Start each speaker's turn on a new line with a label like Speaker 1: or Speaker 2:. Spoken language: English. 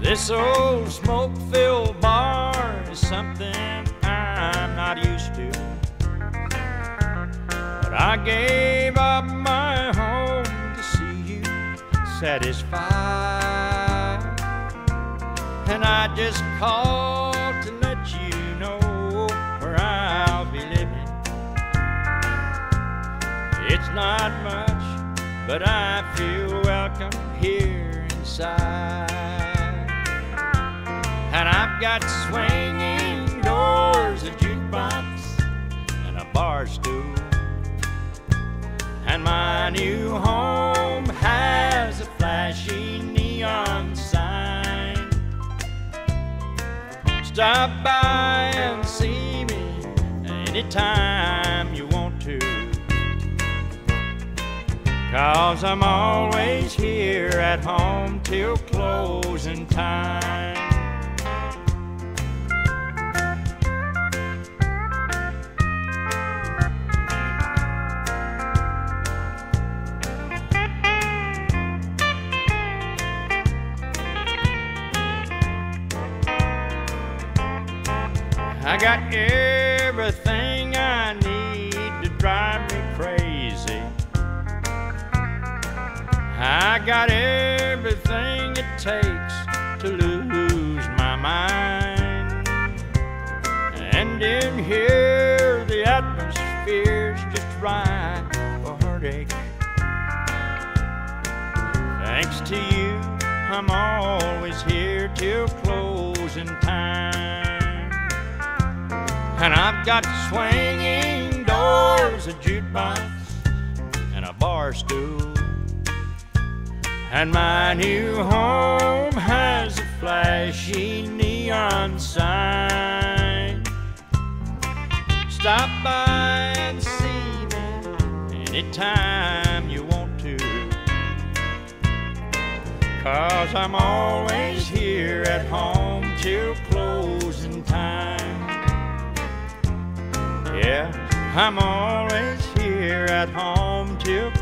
Speaker 1: This old smoke-filled bar is something I'm not used to, but I gave up my home to see you satisfied, and I just called to let you know where I'll be living. It's not much, but I feel welcome here inside. And I've got swinging doors, a jukebox, and a bar stool. And my new home has a flashy neon sign. Stop by and see me anytime you want to, 'cause I'm always here at home till closing time. I got everything I need to drive me crazy. I got everything it takes to lose my mind. And in here the atmosphere's just right for heartache. Thanks to you, I'm always here till closing time. And I've got swinging doors, a jukebox, and a bar stool. And my new home has a flashy neon sign. Stop by and see me anytime you want to, 'cause I'm always here at home till closing time. Yeah, I'm always here at home till